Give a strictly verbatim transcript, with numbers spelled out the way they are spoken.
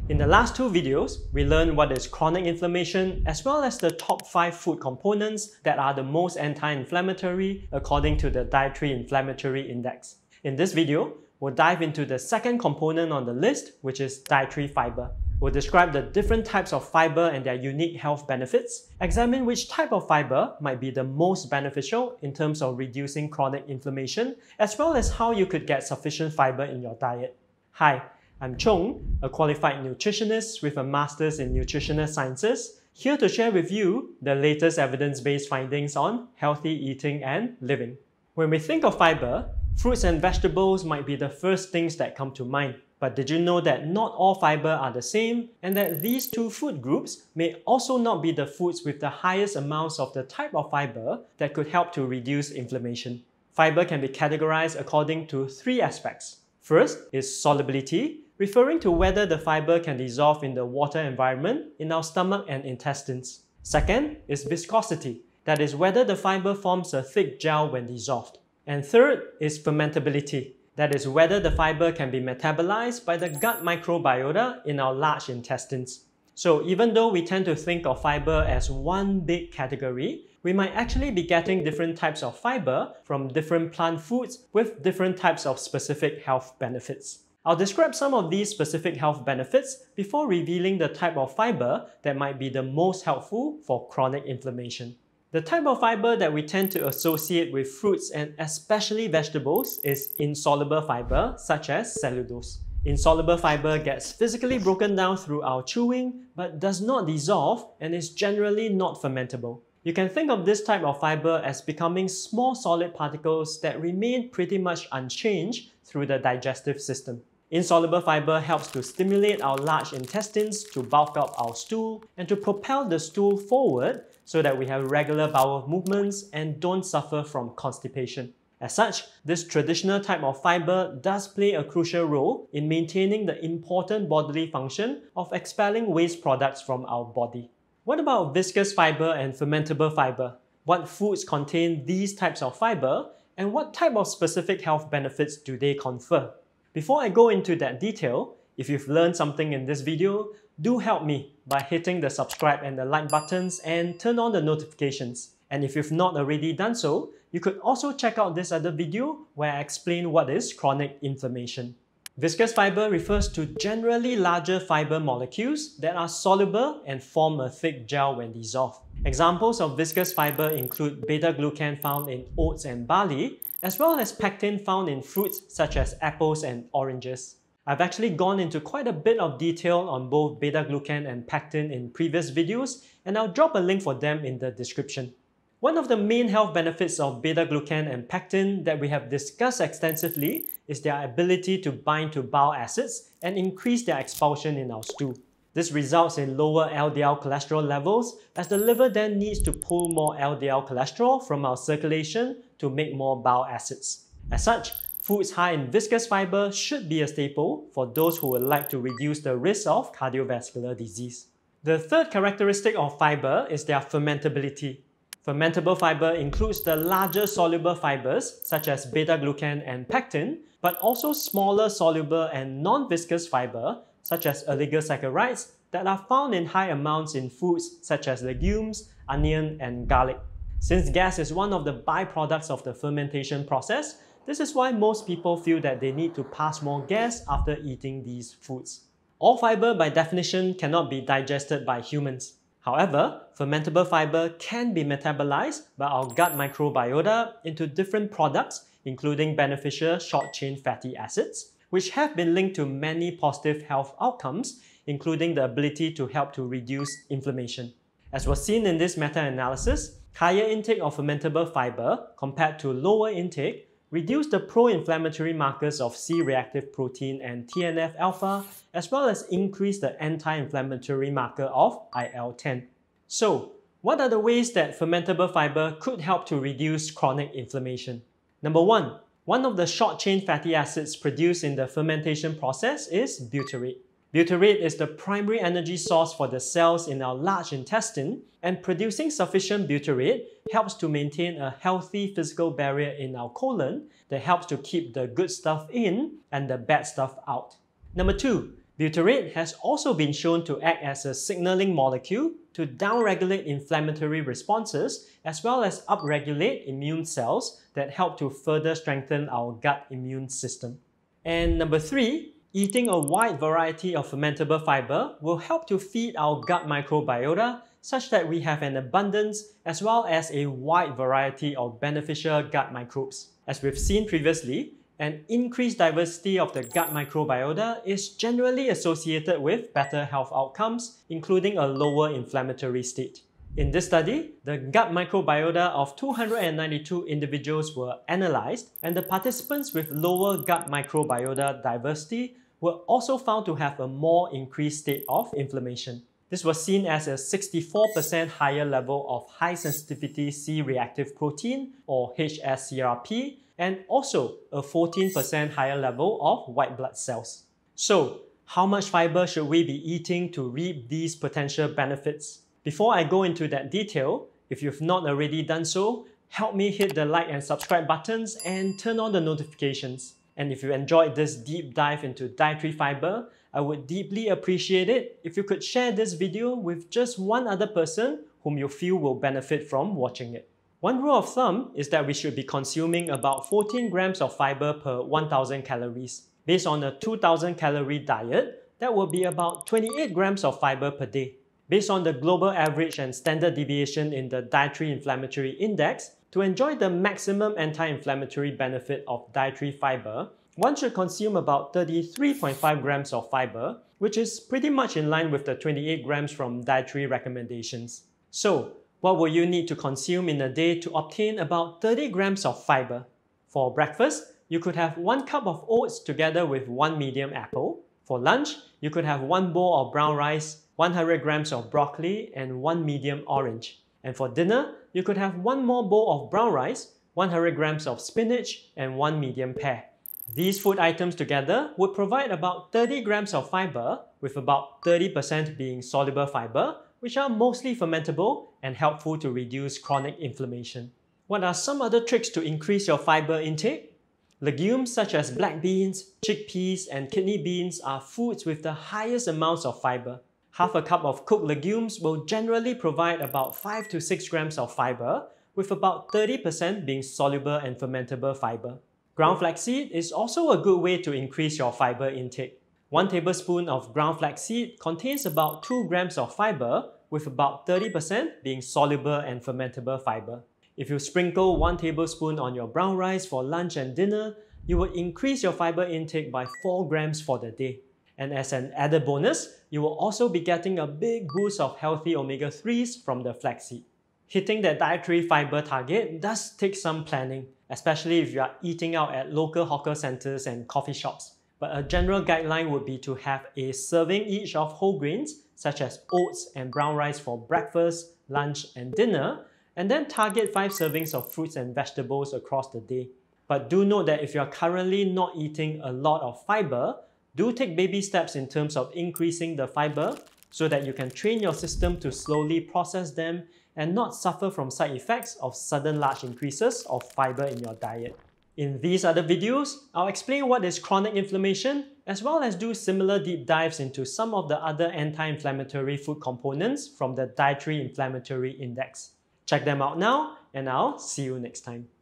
In the last two videos, we learned what is chronic inflammation as well as the top five food components that are the most anti-inflammatory according to the Dietary Inflammatory Index. In this video, we'll dive into the second component on the list, which is dietary fiber. We'll describe the different types of fiber and their unique health benefits, examine which type of fiber might be the most beneficial in terms of reducing chronic inflammation, as well as how you could get sufficient fiber in your diet. Hi, I'm Chung, a qualified nutritionist with a master's in nutritional sciences, here to share with you the latest evidence-based findings on healthy eating and living. When we think of fiber, fruits and vegetables might be the first things that come to mind. But did you know that not all fiber are the same, and that these two food groups may also not be the foods with the highest amounts of the type of fiber that could help to reduce inflammation? Fiber can be categorized according to three aspects. First is solubility, referring to whether the fiber can dissolve in the water environment in our stomach and intestines. Second is viscosity, that is whether the fiber forms a thick gel when dissolved. And third is fermentability, that is whether the fiber can be metabolized by the gut microbiota in our large intestines. So even though we tend to think of fiber as one big category, we might actually be getting different types of fiber from different plant foods with different types of specific health benefits. I'll describe some of these specific health benefits before revealing the type of fiber that might be the most helpful for chronic inflammation. The type of fiber that we tend to associate with fruits and especially vegetables is insoluble fiber, such as cellulose. Insoluble fiber gets physically broken down through our chewing but does not dissolve and is generally not fermentable. You can think of this type of fiber as becoming small solid particles that remain pretty much unchanged through the digestive system. Insoluble fiber helps to stimulate our large intestines to bulk up our stool and to propel the stool forward so that we have regular bowel movements and don't suffer from constipation. As such, this traditional type of fiber does play a crucial role in maintaining the important bodily function of expelling waste products from our body. What about viscous fiber and fermentable fiber? What foods contain these types of fiber, and what type of specific health benefits do they confer? Before I go into that detail, if you've learned something in this video, do help me by hitting the subscribe and the like buttons and turn on the notifications. And if you've not already done so, you could also check out this other video where I explain what is chronic inflammation. Viscous fiber refers to generally larger fiber molecules that are soluble and form a thick gel when dissolved. Examples of viscous fiber include beta-glucan found in oats and barley, as well as pectin found in fruits such as apples and oranges. I've actually gone into quite a bit of detail on both beta-glucan and pectin in previous videos, and I'll drop a link for them in the description. One of the main health benefits of beta-glucan and pectin that we have discussed extensively is their ability to bind to bile acids and increase their expulsion in our stool. This results in lower L D L cholesterol levels as the liver then needs to pull more L D L cholesterol from our circulation to make more bile acids. As such, foods high in viscous fiber should be a staple for those who would like to reduce the risk of cardiovascular disease. The third characteristic of fiber is their fermentability. Fermentable fiber includes the larger soluble fibers such as beta-glucan and pectin, but also smaller soluble and non-viscous fiber such as oligosaccharides that are found in high amounts in foods such as legumes, onion, and garlic. Since gas is one of the byproducts of the fermentation process, this is why most people feel that they need to pass more gas after eating these foods. All fiber by definition cannot be digested by humans. However, fermentable fiber can be metabolized by our gut microbiota into different products, including beneficial short-chain fatty acids, which have been linked to many positive health outcomes, including the ability to help to reduce inflammation. As was seen in this meta-analysis, higher intake of fermentable fiber compared to lower intake reduced the pro-inflammatory markers of C-reactive protein and T N F alpha, as well as increased the anti-inflammatory marker of I L ten. So, what are the ways that fermentable fiber could help to reduce chronic inflammation? Number one, one of the short-chain fatty acids produced in the fermentation process is butyrate. Butyrate is the primary energy source for the cells in our large intestine, and producing sufficient butyrate helps to maintain a healthy physical barrier in our colon that helps to keep the good stuff in and the bad stuff out. Number two, Butyrate has also been shown to act as a signaling molecule to downregulate inflammatory responses as well as upregulate immune cells that help to further strengthen our gut immune system. And number three, eating a wide variety of fermentable fiber will help to feed our gut microbiota such that we have an abundance as well as a wide variety of beneficial gut microbes. As we've seen previously, an increased diversity of the gut microbiota is generally associated with better health outcomes, including a lower inflammatory state. In this study, the gut microbiota of two hundred ninety-two individuals were analyzed, and the participants with lower gut microbiota diversity were also found to have a more increased state of inflammation. This was seen as a sixty-four percent higher level of high-sensitivity C-reactive protein, or H S C R P, and also a fourteen percent higher level of white blood cells. So, how much fiber should we be eating to reap these potential benefits? Before I go into that detail, if you've not already done so, help me hit the like and subscribe buttons and turn on the notifications. And if you enjoyed this deep dive into dietary fiber, I would deeply appreciate it if you could share this video with just one other person whom you feel will benefit from watching it. One rule of thumb is that we should be consuming about fourteen grams of fiber per one thousand calories. Based on a two thousand calorie diet, that will be about twenty-eight grams of fiber per day. Based on the global average and standard deviation in the Dietary Inflammatory Index, to enjoy the maximum anti-inflammatory benefit of dietary fiber, one should consume about thirty-three point five grams of fiber, which is pretty much in line with the twenty-eight grams from dietary recommendations. So, what will you need to consume in a day to obtain about thirty grams of fiber? For breakfast, you could have one cup of oats together with one medium apple. For lunch, you could have one bowl of brown rice, one hundred grams of broccoli, and one medium orange. And for dinner, you could have one more bowl of brown rice, one hundred grams of spinach, and one medium pear. These food items together would provide about thirty grams of fiber, with about thirty percent being soluble fiber, which are mostly fermentable and helpful to reduce chronic inflammation. What are some other tricks to increase your fiber intake? Legumes such as black beans, chickpeas, and kidney beans are foods with the highest amounts of fiber. Half a cup of cooked legumes will generally provide about five to six grams of fiber, with about thirty percent being soluble and fermentable fiber. Ground flaxseed is also a good way to increase your fiber intake. One tablespoon of ground flaxseed contains about two grams of fiber, with about thirty percent being soluble and fermentable fiber. If you sprinkle one tablespoon on your brown rice for lunch and dinner, you will increase your fiber intake by four grams for the day. And as an added bonus, you will also be getting a big boost of healthy omega threes from the flaxseed. Hitting that dietary fiber target does take some planning, especially if you are eating out at local hawker centers and coffee shops. But a general guideline would be to have a serving each of whole grains, such as oats and brown rice for breakfast, lunch, and dinner, and then target five servings of fruits and vegetables across the day. But do note that if you are currently not eating a lot of fiber, do take baby steps in terms of increasing the fiber so that you can train your system to slowly process them and not suffer from side effects of sudden large increases of fiber in your diet. In these other videos, I'll explain what is chronic inflammation, as well as do similar deep dives into some of the other anti-inflammatory food components from the Dietary Inflammatory Index. Check them out now, and I'll see you next time.